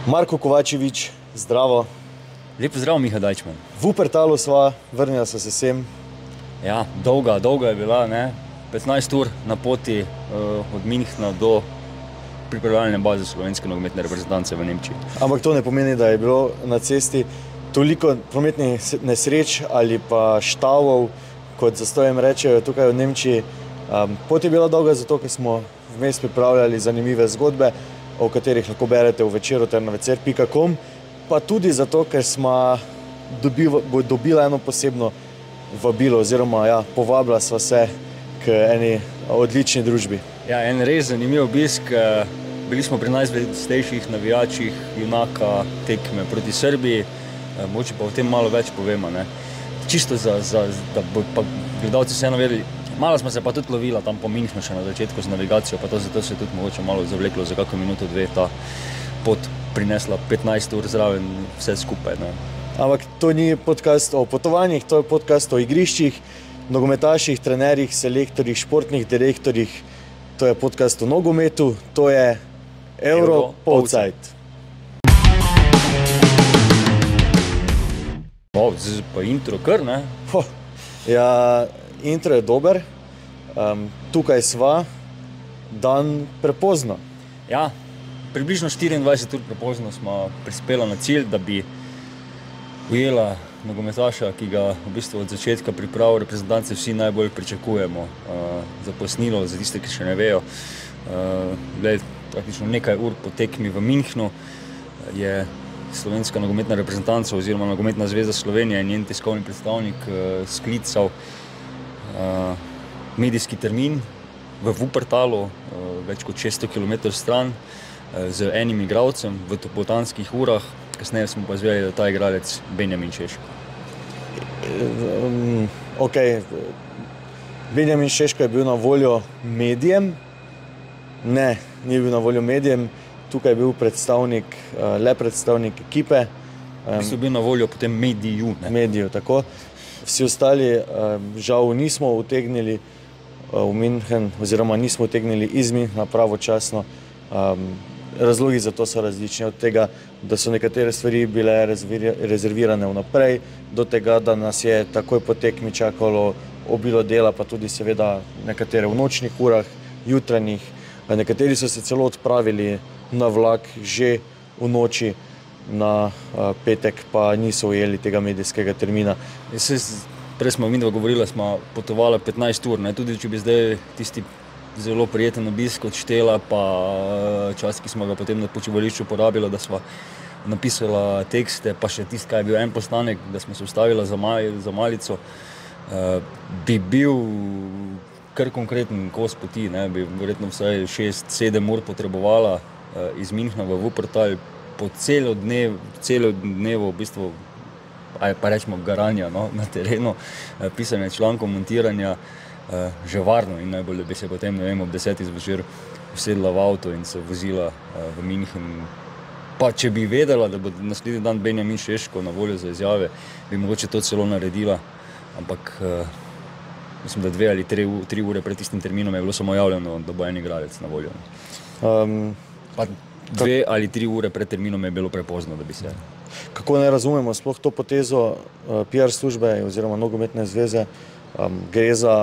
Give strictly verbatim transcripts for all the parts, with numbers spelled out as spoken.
Marko Kovačevič, zdravo. Lepo zdrav, Miha Dajčman. V Wuppertalu sva, vrnila sva se sem. Ja, dolga, dolga je bila, ne? petnajst ur na poti uh, od Münchna do pripravljalne baze slovenske nogometne reprezentance v Nemčiji. Ampak to ne pomeni, da je bilo na cesti toliko prometnih nesreč ali pa štavov, kot zastojem rečejo tukaj v Nemčiji. Um, pot je bila dolga zato, ker smo vmes pripravljali zanimive zgodbe, o katerih lahko berete v Večeru ter na večer pika com, pa tudi zato, ker smo dobila eno posebno vabilo oziroma ja, povabila sva se k eni odlični družbi. Ja, en res zanimiv obisk. Bili smo pri najzvestejših navijačih junaka tekme proti Srbiji. Mogoče pa o tem malo več povemo, ne? Čisto za, za, da bo pa gledalci vseeno vedeli. Malo smo se pa tudi lovila tam po Münchnu še na začetku z navigacijo, pa to zato se je tudi mogoče malo zavleklo za kakšno minuto, dve ta pot prinesla petnajst ur zraven vse skupaj, ne? Ampak to ni podcast o potovanjih, to je podcast o igriščih, nogometaših, trenerjih, selektorjih, športnih direktorjih. To je podcast o nogometu, to je Euro Polcajt. O, zdaj pa intro kar, ne? Ho, ja, intro je dober. Um, tukaj sva dan prepozno. Ja, približno štiriindvajset ur prepozno smo prispela na cilj, da bi ujela nogometaša, ki ga v bistvu od začetka priprav reprezentance vsi najbolj pričakujemo. Uh, za pojasnilo, za tiste, ki še ne vejo, uh, gled, praktično nekaj ur po tekmi v Münchnu je slovenska nogometna reprezentanca oziroma Nogometna zveza Slovenije in njen tiskovni predstavnik uh, sklical uh, medijski termin v Wuppertalu, uh, več kot šeststo kilometrov stran, uh, z enim igralcem v botanskih urah. Kasneje smo pa izvedeli, da ta igralec Benjamin Šeško. Um, ok, Benjamin Šeško je bil na voljo medijem. Ne, ni bil na voljo medijem. Tukaj je bil predstavnik, le predstavnik ekipe. Um, so bil na voljo potem mediju. Ne? Mediju, tako. Vsi ostali žal nismo utegnili v München, oziroma nismo utegnili iz Münchna pravočasno. Um, razlogi za to so različni, od tega, da so nekatere stvari bile rezervirane vnaprej, do tega, da nas je takoj po tekmi čakalo obilo dela, pa tudi seveda nekatere v nočnih urah, jutranjih. Nekateri so se celo odpravili na vlak že v noči na petek, pa niso ujeli tega medijskega termina. Prej smo midva govorila, smo potovala petnajst ur, ne? Tudi če bi zdaj tisti zelo prijeten obisk odštela, pa čas, ki smo ga potem na počivališču porabila, da smo napisala tekste, pa še tisti, kaj je bil en postanek, da smo se ustavila za, maj, za malico, bi bil kar konkreten kos poti, ne? Bi verjetno vsaj šest sedem ur potrebovala iz Münchna v Wuppertal po celo dnev, celo dnevo v bistvu, aj pa rečemo garanja, no, na terenu, pisanje člankov, montiranja, uh, že varno in najbolj, da bi se potem, ne vem, ob desetih zvečer usedla v avto in se vozila uh, v München. Pa če bi vedela, da bo naslednji dan Benjamin Šeško na voljo za izjave, bi mogoče to celo naredila, ampak uh, mislim, da dve ali tri, tri ure pred tistim terminom je bilo samo javljeno, da bo en igralec na voljo. Um, pa dve ali tri ure pred terminom je bilo prepozno, da bi se... Kako ne razumemo sploh to potezo uh, P R službe oziroma Nogometne zveze, um, gre za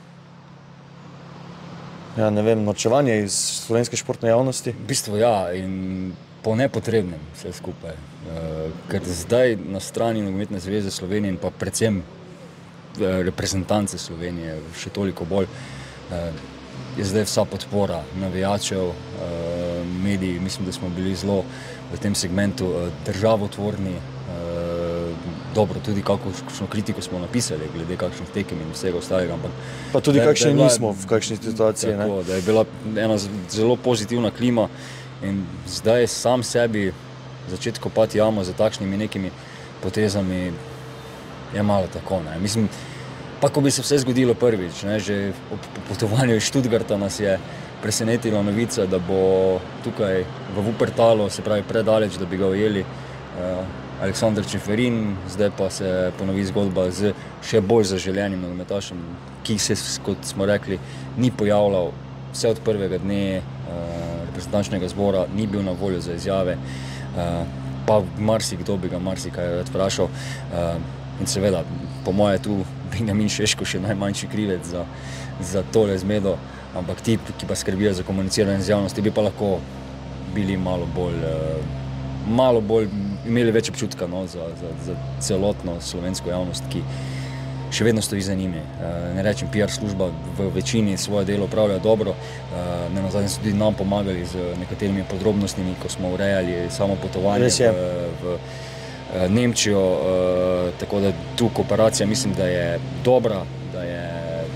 ja, ne vem, norčevanje iz slovenske športne javnosti? V bistvu ja, in po nepotrebnem vse skupaj. Uh, ker zdaj na strani Nogometne zveze Slovenije in pa predvsem uh, reprezentance Slovenije še toliko bolj, uh, je zdaj vsa podpora navijačev, uh, mediji. Mislim, da smo bili zelo v tem segmentu uh, državotvorni. Uh, dobro, tudi kakšno kritiko smo napisali, glede kakšnih tekem in vsega ostalega. Ampak pa tudi da, kakšne da bila, nismo v kakšni situaciji. Tako, da je bila ena zelo pozitivna klima in zdaj sam sebi začeti kopati jamo za takšnimi nekimi potezami je malo tako. Ne. Mislim, pa ko bi se vse zgodilo prvič, ne, že po potovanju iz Stuttgarta nas je presenetila novica, da bo tukaj v Wuppertalu, se pravi predaleč, da bi ga ujeli uh, Aleksander Čeferin, zdaj pa se ponovi zgodba z še bolj zaželenim nogometašem, ki se, kot smo rekli, ni pojavljal vse od prvega dne uh, reprezentančnega zbora, ni bil na voljo za izjave, pa marsikdo bi ga marsikaj vprašal. In seveda, po moje tu Benjamin Šeško še najmanjši krivec za, za tole zmedo, ampak ti, ki pa skrbijo za komuniciranje z javnosti, bi pa lahko bili malo bolj, malo bolj imeli več občutka no, za, za, za celotno slovensko javnost, ki še vedno stoji za njimi. Ne rečem, P R služba v večini svoje delo upravlja dobro, ne nazadnje so tudi nam pomagali z nekaterimi podrobnostmi, ko smo urejali samo potovanje v, v Nemčijo, tako da tu kooperacija mislim, da je dobra, da je,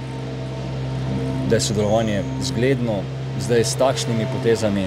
da je sodelovanje zgledno, zdaj s takšnimi potezami.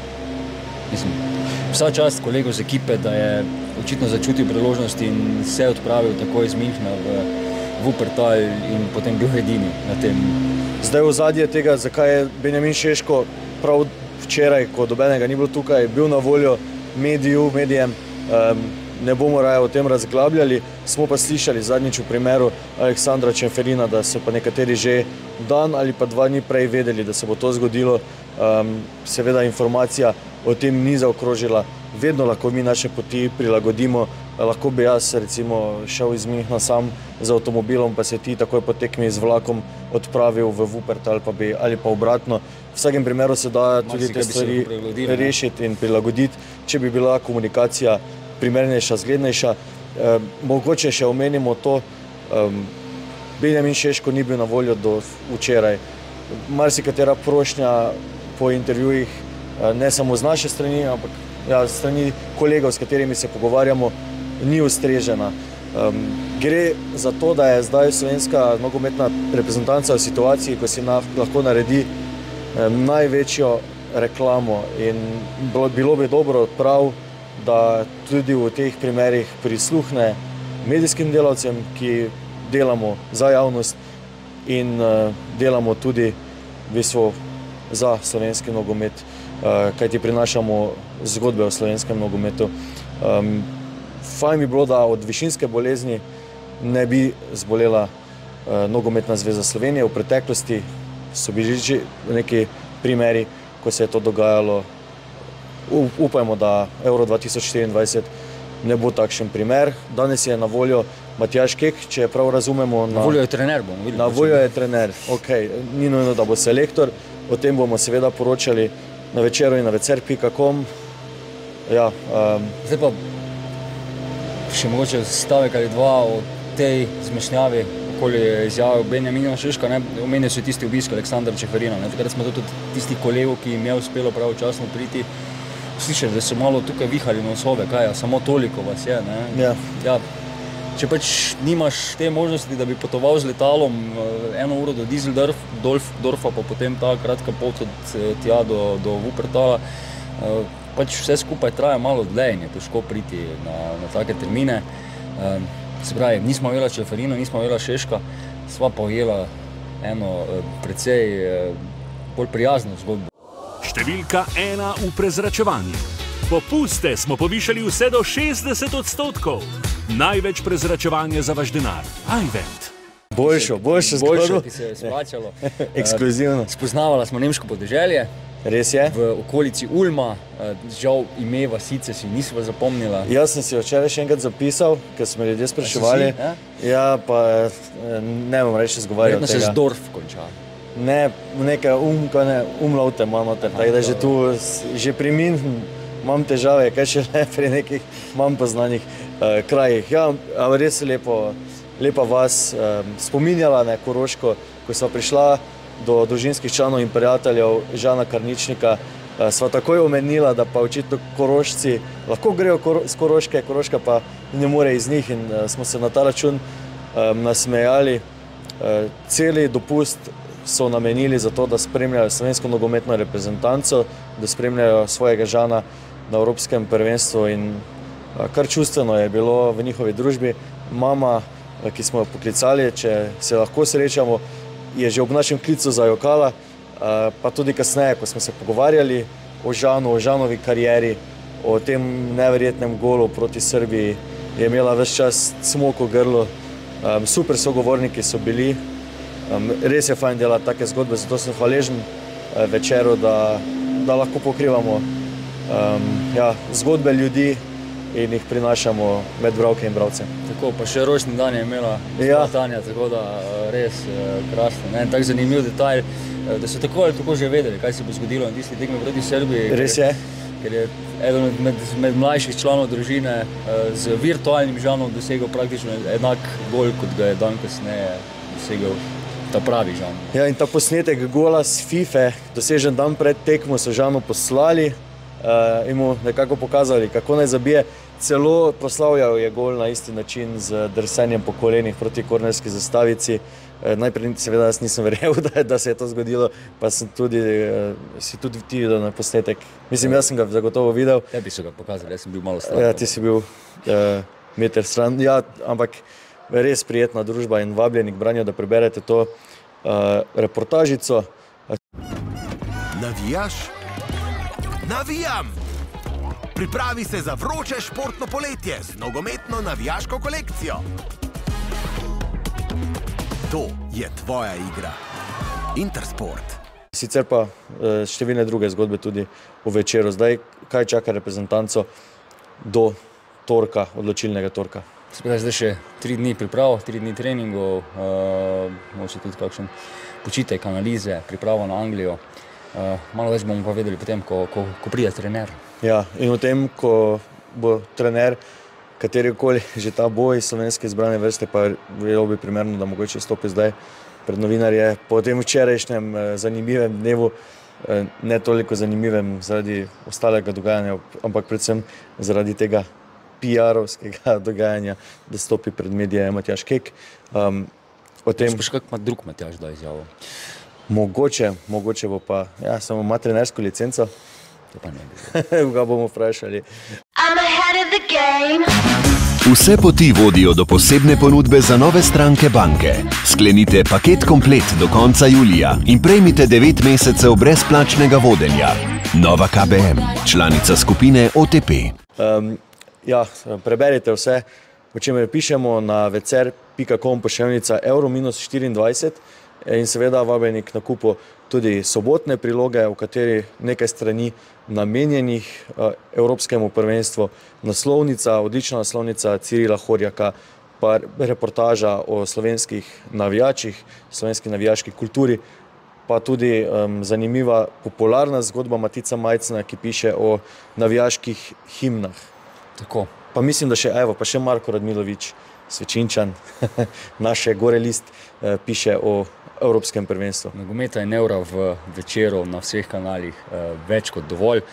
Mislim, vsa čast kolegov z ekipe, da je očitno začutil priložnost in se odpravil tako iz Münchna v Wuppertal in potem bil edini na tem. Zdaj v zadnje tega, zakaj je Benjamin Šeško prav včeraj, ko dobenega ni bilo tukaj, bil na voljo mediju, medijem, um, ne bomo raje o tem razglabljali, smo pa slišali zadnjič v primeru Aleksandra Čeferina, da so pa nekateri že dan ali pa dva dni prej vedeli, da se bo to zgodilo. Um, seveda informacija o tem ni zaokrožila, vedno lahko mi naše poti prilagodimo, lahko bi jaz recimo šel iz Münchna sam z avtomobilom, pa se ti takoj po tekmi z vlakom odpravil v Wuppertal pa bi, ali pa obratno. V vsakem primeru se da tudi te stvari rešiti in prilagoditi, če bi bila komunikacija primernejša, zglednejša. E, mogoče še omenimo to, um, Benjamin Šeško ni bil na voljo do včeraj. Marsikatera prošnja po intervjujih, ne samo z naše strani, ampak ja, strani kolegov, s katerimi se pogovarjamo, ni ustrežena. Um, gre za to, da je zdaj slovenska nogometna reprezentanca v situaciji, ko si na, lahko naredi um, največjo reklamo in bilo, bilo bi dobro prav, da tudi v teh primerih prisluhne medijskim delavcem, ki delamo za javnost in uh, delamo tudi v bistvu za slovenski nogomet, uh, kajti prinašamo zgodbe o slovenskem nogometu. Um, fajn bi bilo, da od višinske bolezni ne bi zbolela uh, Nogometna zveza Slovenije. V preteklosti so bili že neki primeri, ko se je to dogajalo. Upajmo, da Euro dva tisoč štiriindvajset ne bo takšen primer. Danes je na voljo Matjaž Kek, če prav razumemo. Na, na voljo je trener, bomo videli. Na voljo je trener, ok. Ni nujno, da bo selektor. O tem bomo seveda poročali na večeru in na večer pika com. Ja, um. Zdaj pa še mogoče stavek ali dva o tej zmešnjavi, okoli je izjavil Benjamina Šeška. Omenil so tisti obisk Aleksandra Čeferina. Ne? Takrat smo tudi tisti kolegov, ki jim je uspelo pravočasno priti, slišali, da so malo tukaj vihali nosove, kaj, ja, samo toliko vas je. Ne? Ja. Ja, če pač nimaš te možnosti, da bi potoval z letalom eno uro do Düsseldorfa, pa potem ta kratka pot od tja do, do Wuppertala, pač vse skupaj traja malo dlje in je težko priti na, na take termine. Se pravi, nismo ujela Čeferina, nismo ujela Šeška, sva pa ujela eno precej bolj prijazno zgodbo. Številka ena v prezračevanju. Popuste smo povišali vse do šestdeset odstotkov. Največ prezračevanja za vaš denar. iVent. Boljšo, boljšo zgodbo. Boljšo, ki se je splačalo. Ekskluzivno. Spoznavala smo nemško podeželje. Res je. V okolici Ulma. Žal ime vasice si nisva zapomnila. Jaz sem si včeraj še enkrat zapisal, ker smo ljudje spraševali. Ja? Ja, pa ne bom reči zgovarjal tega. Verjetno se z Dorf konča. Ne, nekaj umka, ne, umlaute imam noter, tako da že tu, že pri Münchnu imam težave, kaj še ne pri nekih manj poznanih uh, krajih. Ja, res je lepo, lepa vas um, spominjala, ne, Koroško, ko sva prišla do družinskih članov in prijateljev Žana Karničnika, uh, sva takoj omenila, da pa očitno Korošci lahko grejo kor z Koroške, Koroška pa ne more iz njih in uh, smo se na ta račun um, nasmejali. Uh, celi dopust so namenili za to, da spremljajo slovensko nogometno reprezentanco, da spremljajo svojega Žana na Evropskem prvenstvu in kar čustveno je bilo v njihovi družbi. Mama, ki smo jo poklicali, če se lahko srečamo, je že ob našem klicu zajokala, pa tudi kasneje, ko smo se pogovarjali o Žanu, o Žanovi karieri, o tem neverjetnem golu proti Srbiji, je imela ves čas cmok v grlu. Super sogovorniki so bili. Res je fajn delati take zgodbe, zato sem hvaležen večeru, da da lahko pokrivamo um, ja, zgodbe ljudi in jih prinašamo med bralke in bralce. Tako, pa še rojstni dan je imela ja. Tanja, tako da res krasno. Ne? Tak zanimiv detajl, da so tako ali tako že vedeli, kaj se bo zgodilo na tisti tekmi proti Srbiji. Res je. Ker je eden med, med mlajših članov družine z virtualnim Žanom dosegel praktično enak gol, kot ga je dan kasneje dosegel ta pravi Žan. Ja, in ta posnetek gola s FIFA, dosežen dan pred tekmo, so Žanu poslali uh, in mu nekako pokazali, kako naj zabije. Celo proslavljal je gol na isti način z drsenjem po kolenih proti kornerski zastavici. Uh, najprej seveda jaz nisem verjel, da, da se je to zgodilo, pa sem tudi, uh, si tudi ti videl na posnetek. Mislim, jaz sem ga zagotovo videl. Tebi so ga pokazali, jaz sem bil malo stran. Ja, ti si bil uh, meter stran. Ja, ampak res prijetna družba in vabljeni k branju, da preberete to uh, reportažico. Navijaš? Navijam! Pripravi se za vroče športno poletje z nogometno navijaško kolekcijo. To je tvoja igra. Intersport. Sicer pa uh, številne druge zgodbe tudi v večeru. Zdaj, kaj čaka reprezentanco do torka, odločilnega torka? Zdaj še tri dni priprav, tri dni treningov, uh, mogoče tudi kakšen počitek, analize, pripravo na Anglijo. Uh, malo več bomo pa vedeli potem, ko, ko, ko pride trener. Ja, in o tem, ko bo trener, katerikoli že ta boj slovenske izbrane vrste, pa bilo bi primerno, da mogoče stopi zdaj pred novinarje po tem včerajšnjem uh, zanimivem dnevu, uh, ne toliko zanimivem zaradi ostalega dogajanja, ampak predvsem zaradi tega P R-ovskega dogajanja, da stopi pred medije Matjaž Kek. Um, o tem... Še kak ima drug Matjaž da izjavo? Mogoče, mogoče bo pa, ja, samo ima trenersko licenco. To pa ne bi. Ga bomo vprašali. Vse poti vodijo do posebne ponudbe za nove stranke banke. Sklenite paket komplet do konca julija in prejmite devet mesecev brezplačnega vodenja. Nova K B M, članica skupine O T P. Um, Ja, preberite vse, o čemer pišemo na vecer pika com pošiljnica evro minus štiriindvajset in seveda vabljeni k nakupu tudi sobotne priloge, v kateri nekaj strani namenjenih evropskemu prvenstvu, naslovnica, odlična naslovnica Cirila Horjaka, pa reportaža o slovenskih navijačih, slovenski navijaški kulturi, pa tudi um, zanimiva popularna zgodba Matica Majcena, ki piše o navijaških himnah. Tako. Pa mislim, da še, evo, pa še Marko Radmilovič, Svečinčan, naše Gore list, eh, piše o evropskem prvenstvu. Nogometa in evra v večeru na vseh kanalih eh, več kot dovolj.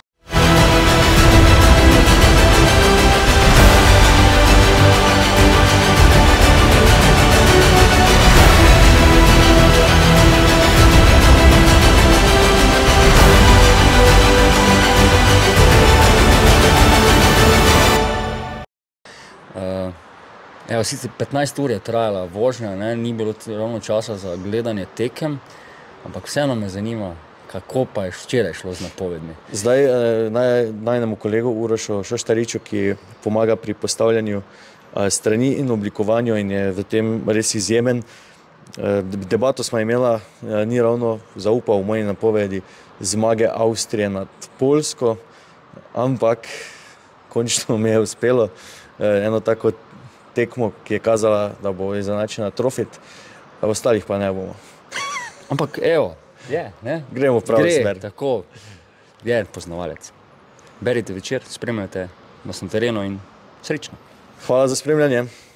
Evo, sicer petnajst ur je trajala vožnja, ne, ni bilo ravno časa za gledanje tekem, ampak vseeno me zanima, kako pa je včeraj šlo z napovedmi. Zdaj eh, naj, najnemu kolegu Urošu Šoštariču, ki pomaga pri postavljanju eh, strani in oblikovanju in je v tem res izjemen. Eh, debato smo imela, eh, ni ravno zaupal v moji napovedi zmage Avstrije nad Poljsko, ampak končno mi je uspelo eh, eno tako tekmo, ki je kazala, da bo izenačena trofit, a ostalih pa ne bomo. Ampak evo, je, ne? Gremo v pravo smer. Gre, tako, je poznavalec. Berite večer, spremljate nas na terenu in srečno. Hvala za spremljanje.